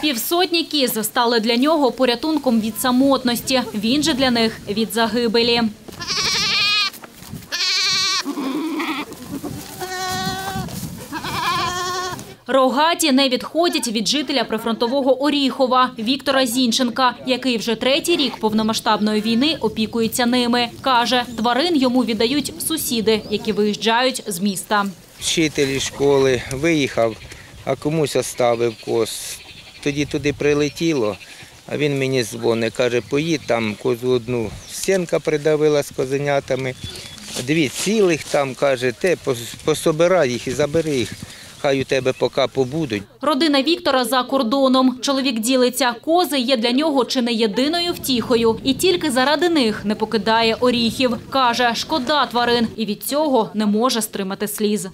Півсотні кіз стали для нього порятунком від самотності. Він же для них – від загибелі. Рогаті не відходять від жителя прифронтового Оріхова Віктора Зінченка, який вже третій рік повномасштабної війни опікується ними. Каже, тварин йому віддають сусіди, які виїжджають з міста. Вчитель школи виїхав, а комусь оставив коз. Тоді туди прилетіло, а він мені дзвонить, каже, поїдь, там козу одну стінка придавила з козенятами, дві цілих там, каже, ти пособирай їх і забери їх. Хай у тебе поки побудуть. Родина Віктора за кордоном. Чоловік ділиться, кози є для нього чи не єдиною втіхою. І тільки заради них не покидає Оріхів. Каже, шкода тварин і від цього не може стримати сліз.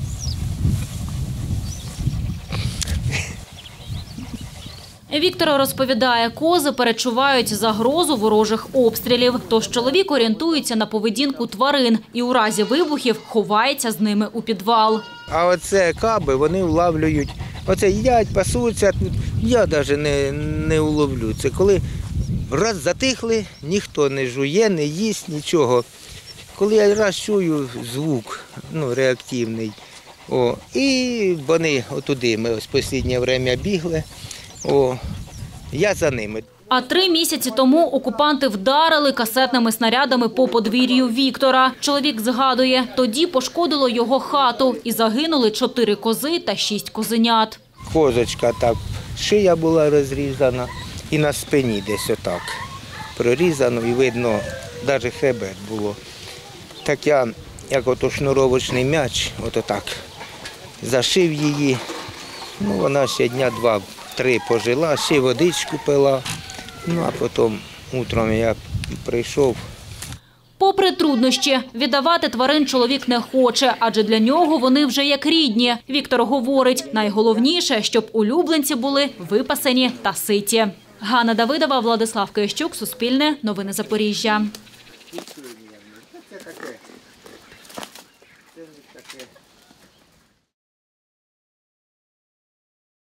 Віктор розповідає, кози перечувають загрозу ворожих обстрілів. Тож чоловік орієнтується на поведінку тварин і у разі вибухів ховається з ними у підвал. А оце каби, вони влавлюють, оце їдять, пасуться, тут я навіть не уловлю. Це коли раз затихли, ніхто не жує, не їсть, нічого. Коли я раз чую звук, реактивний, і вони отуди, ми ось останнє час бігли, я за ними. А 3 місяці тому окупанти вдарили касетними снарядами по подвір'ю Віктора. Чоловік згадує, тоді пошкодило його хату і загинули 4 кози та 6 козенят. Козочка так, шия була розрізана і на спині десь отак прорізано і видно, навіть хребет було. Так я, як ото шнуровочний м'яч, отак зашив її, вона ще дня 2-3 пожила, ще водичку пила. А потім утром я прийшов. Попри труднощі, віддавати тварин чоловік не хоче, адже для нього вони вже як рідні. Віктор говорить, найголовніше, щоб улюбленці були випасені та ситі. Ганна Давидова, Владислав Киящук, Суспільне, Новини Запоріжжя.